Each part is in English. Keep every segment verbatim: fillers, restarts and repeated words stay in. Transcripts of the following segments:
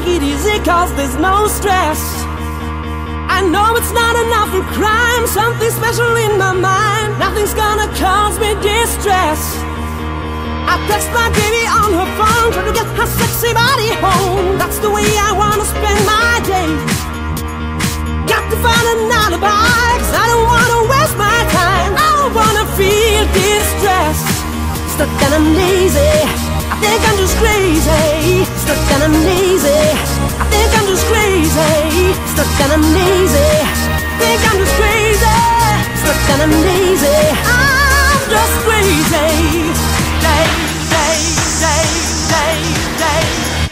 take it easy cause there's no stress. I know it's not enough for crime, something special in my mind. Nothing's gonna cause me distress. I text my baby on her phone, trying to get her sexy body home. That's the way I wanna spend my day. Got to find an alibi, cause I don't wanna waste my time. I don't wanna feel distressed. Stuck and I'm lazy, I think I'm just crazy. Stuck and I'm lazy, I think I'm just crazy. Stuck and I'm lazy, think I'm just crazy. Stuck and I'm lazy, I'm just crazy. Day, day, day, day, day.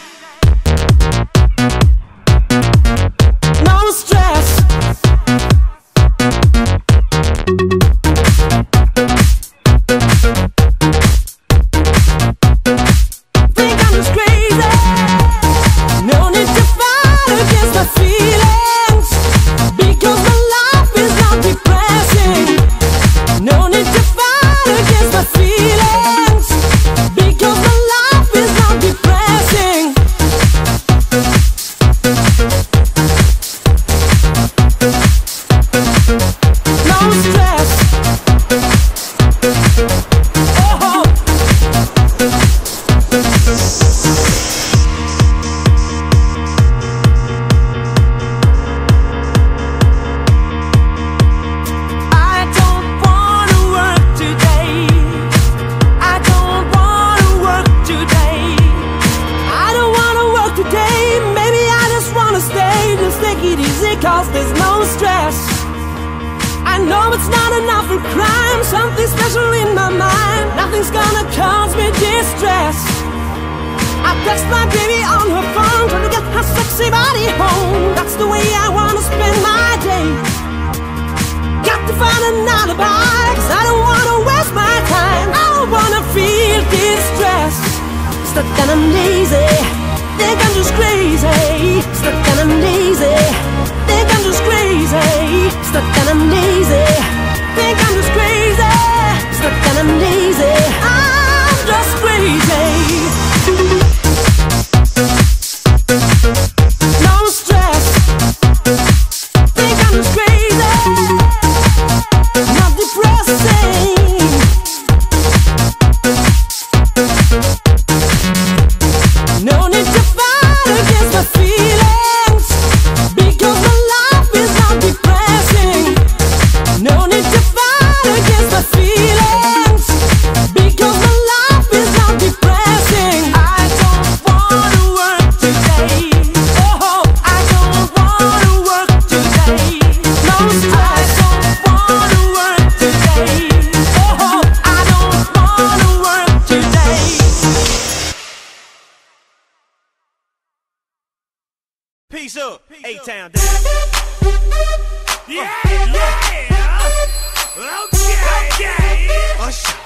No stress. Think I'm just crazy. No need to fight against my feelings, because my life is not depressing. No need to fight against my feelings, because my life is not depressing. No stress. Oh. I don't wanna work today. I don't wanna work today. I don't wanna work today. Maybe I just wanna stay. Just take it easy cause there's no stress. I know it's not enough for crime, something special in my mind. Nothing's gonna cause me distress. I text my baby on her phone, trying to get her sexy body home. That's the way I wanna spend my day. Got to find an alibi, cause I don't wanna waste my time. I don't wanna feel distressed. Stuck and I'm lazy, think I'm just crazy. Stuck and I'm lazy, think I'm just crazy. Stuck and I'm lazy, think I'm just crazy. Stuck and I'm lazy, I'm just crazy. No stress. Think I'm just crazy. Not depressing. No need to fight against my feelings, because my life is not depressing. No need to fight against my feelings, because my life is not depressing. I don't wanna work today. Oh, I don't wanna work today. No stress. I don't wanna work today. Oh, I don't wanna work today. Peace up, A-Town. Yeah, yeah. Okay, okay. Usher.